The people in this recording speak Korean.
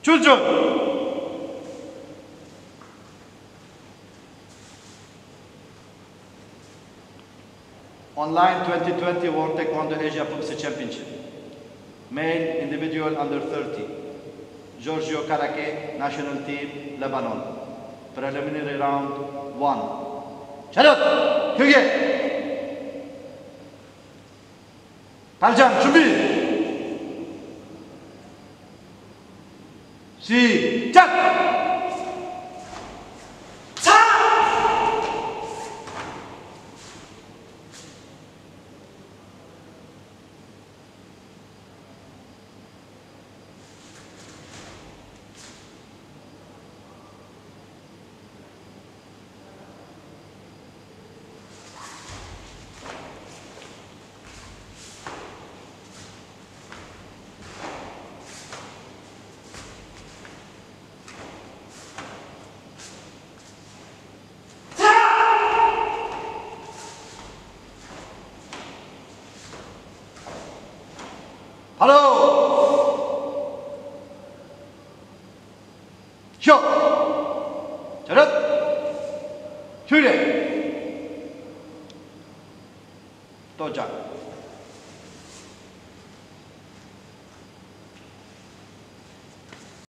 출전! Online 2020 World Taekwondo Asia Pacific Championship. Male individual under 30. Giorgio Karake, National Team, Lebanon. Preliminary round 1. 차렷! 경기! 발장 준비! 시작! 바로 쉬어 차렷 휴례 도착